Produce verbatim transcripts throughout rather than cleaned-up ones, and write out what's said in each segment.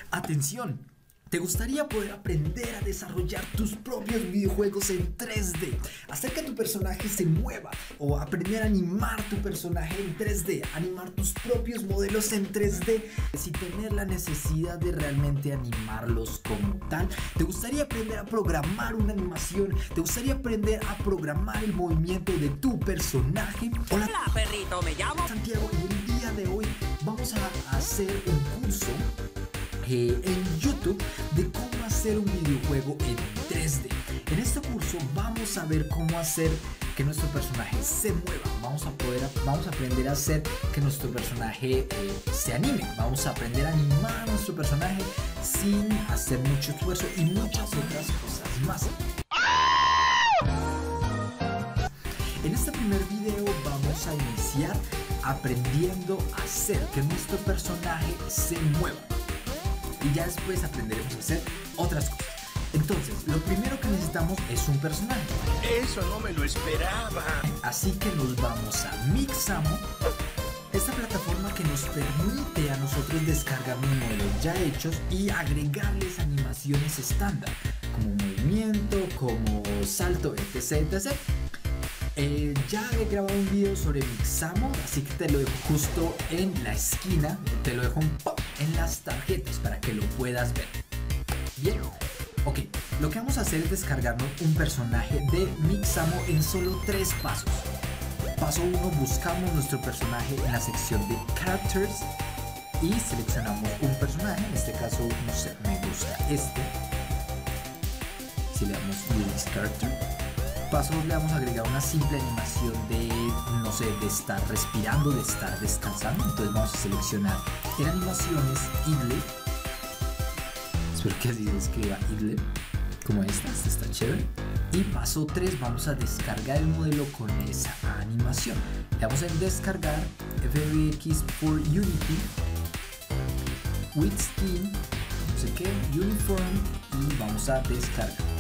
Atención, ¿te gustaría poder aprender a desarrollar tus propios videojuegos en tres D? Hacer que tu personaje se mueva o aprender a animar tu personaje en tres D, animar tus propios modelos en tres D sin tener la necesidad de realmente animarlos como tal. ¿Te gustaría aprender a programar una animación? ¿Te gustaría aprender a programar el movimiento de tu personaje? Hola, Hola perrito, me llamo Santiago y el día de hoy vamos a hacer un curso Eh, en YouTube de cómo hacer un videojuego en tres D. En este curso vamos a ver cómo hacer que nuestro personaje se mueva. Vamos a poder, vamos a aprender a hacer que nuestro personaje eh, se anime. Vamos a aprender a animar a nuestro personaje sin hacer mucho esfuerzo y muchas otras cosas más. En este primer video vamos a iniciar aprendiendo a hacer que nuestro personaje se mueva. Y ya después aprenderemos a hacer otras cosas. Entonces, lo primero que necesitamos es un personaje. Eso no me lo esperaba. Así que nos vamos a Mixamo, esta plataforma que nos permite a nosotros descargar modelos ya hechos y agregarles animaciones estándar, como movimiento, como salto, etc, etcétera. Eh, ya he grabado un video sobre Mixamo, así que te lo dejo justo en la esquina, te lo dejo un pop en las tarjetas para que lo puedas ver. Bien, ok, lo que vamos a hacer es descargarnos un personaje de Mixamo en solo tres pasos. Paso uno, buscamos nuestro personaje en la sección de Characters y seleccionamos un personaje, en este caso, no sé, me gusta este. Si le damos Use Character. Paso dos, le vamos a agregar una simple animación de, no sé, de estar respirando, de estar descansando. Entonces vamos a seleccionar en animaciones Idle. Espero que así se escriba Idle, como esta, esta está chévere. Y paso tres, vamos a descargar el modelo con esa animación. Le damos en descargar, F B X por Unity, with skin, no sé qué, uniform, y vamos a descargar.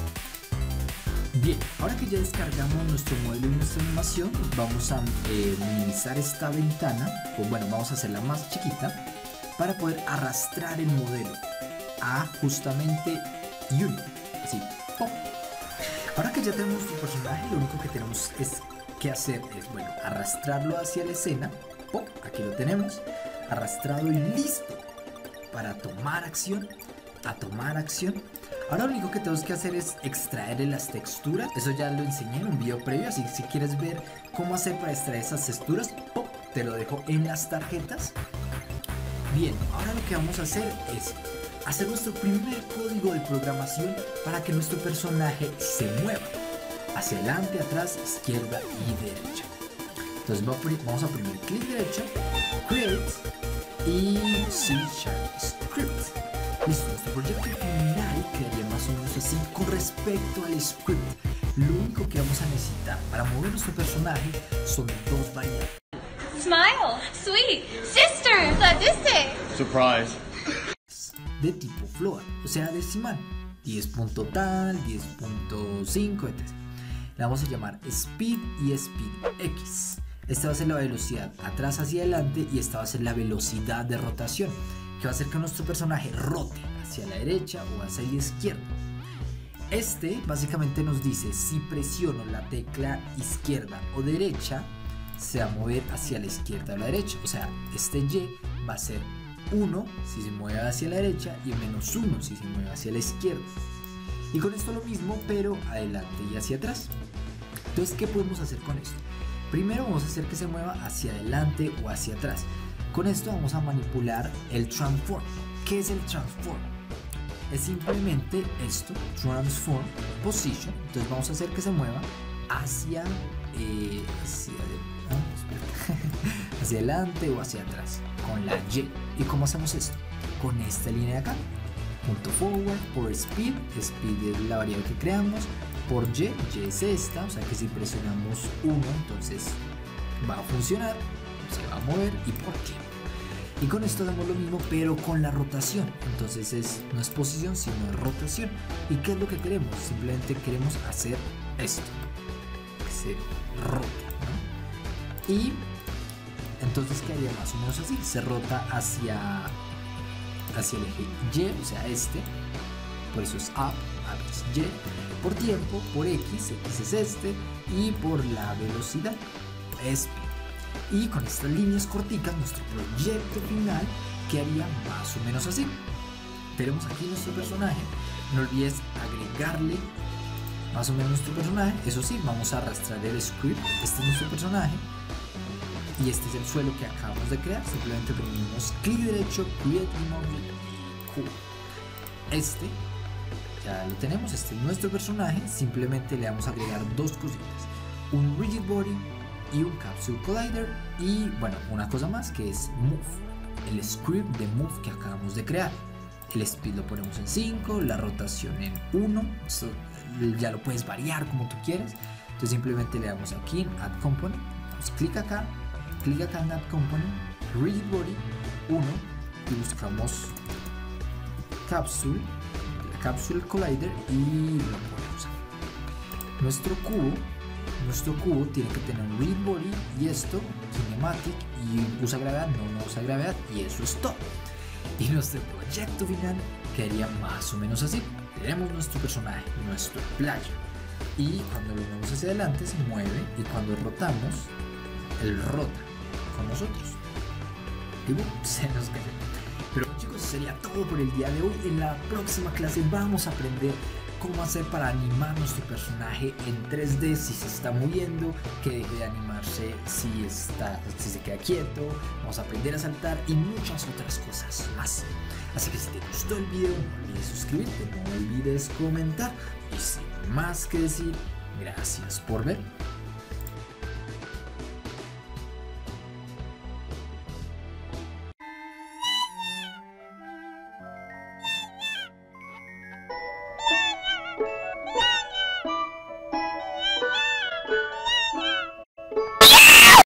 Bien, ahora que ya descargamos nuestro modelo y nuestra animación, vamos a eh, minimizar esta ventana, o bueno, vamos a hacerla más chiquita para poder arrastrar el modelo a justamente Unity, así, ¡pum! Ahora que ya tenemos nuestro personaje, lo único que tenemos es que hacer es, bueno, arrastrarlo hacia la escena, ¡pum! Aquí lo tenemos, arrastrado y listo para tomar acción, a tomar acción. Ahora lo único que tenemos que hacer es extraer las texturas. Eso ya lo enseñé en un video previo, así que si quieres ver cómo hacer para extraer esas texturas, ¡pum!, te lo dejo en las tarjetas. Bien, ahora lo que vamos a hacer es hacer nuestro primer código de programación para que nuestro personaje se mueva hacia adelante, atrás, izquierda y derecha. Entonces vamos a oprimir clic derecho, Create y C Sharp Script. Listo, nuestro proyecto final quedaría más o menos así con respecto al script. Lo único que vamos a necesitar para mover nuestro personaje son dos variables. Smile, sweet, sister, sadistic. Surprise. De tipo float, o sea decimal. diez punto tal, diez punto cinco, etcétera. Le vamos a llamar speed y speed X. Esta va a ser la velocidad atrás hacia adelante y esta va a ser la velocidad de rotación, que va a hacer que nuestro personaje rote hacia la derecha o hacia la izquierda. Este básicamente nos dice si presiono la tecla izquierda o derecha, se va a mover hacia la izquierda o la derecha. O sea, este Y va a ser uno si se mueve hacia la derecha y menos uno si se mueve hacia la izquierda. Y con esto lo mismo, pero adelante y hacia atrás. Entonces, ¿qué podemos hacer con esto? Primero vamos a hacer que se mueva hacia adelante o hacia atrás. Con esto vamos a manipular el transform. ¿Qué es el transform? Es simplemente esto, transform position. Entonces vamos a hacer que se mueva hacia, eh, hacia, no, hacia adelante o hacia atrás con la Y. ¿Y cómo hacemos esto? Con esta línea de acá. Punto forward por speed. Speed es la variable que creamos. Por Y, Y es esta. O sea que si presionamos uno, entonces va a funcionar, se va a mover. ¿Y por qué? Y con esto hacemos lo mismo pero con la rotación. Entonces es, no es posición sino es rotación. ¿Y qué es lo que queremos? Simplemente queremos hacer esto, que se rota, ¿no? Y entonces quedaría más o menos así. Se rota hacia hacia el eje Y, o sea este, por eso es up, up es Y, por tiempo, por X, X es este, y por la velocidad, speed. Y con estas líneas corticas nuestro proyecto final quedaría más o menos así. Tenemos aquí nuestro personaje, no olvides agregarle más o menos nuestro personaje. Eso sí, vamos a arrastrar el script. Este es nuestro personaje y este es el suelo que acabamos de crear. Simplemente ponemos clic derecho, create object y Q. Este ya lo tenemos, este es nuestro personaje. Simplemente le vamos a agregar dos cositas, un rigid body y un capsule collider, y bueno, una cosa más que es move, el script de move que acabamos de crear. El speed lo ponemos en cinco, la rotación en uno, so, ya lo puedes variar como tú quieras. Entonces simplemente le damos aquí en add component, damos clic acá, clic acá en add component, rigid body uno y buscamos capsule, capsule collider y lo ponemos acá. Nuestro cubo Nuestro cubo tiene que tener un rigid body y esto, kinematic, y usa gravedad, no, no usa gravedad, y eso es todo. Y nuestro proyecto final quedaría más o menos así. Tenemos nuestro personaje, nuestro player, y cuando lo movemos hacia adelante se mueve, y cuando rotamos, él rota con nosotros. Y boom, se nos cae. Pero chicos, sería todo por el día de hoy. En la próxima clase vamos a aprender cómo hacer para animar nuestro personaje en tres D si se está moviendo, que deje de animarse si, está, si se queda quieto. Vamos a aprender a saltar y muchas otras cosas más. Así que si te gustó el video, no olvides suscribirte, no olvides comentar. Y sin más que decir, gracias por ver.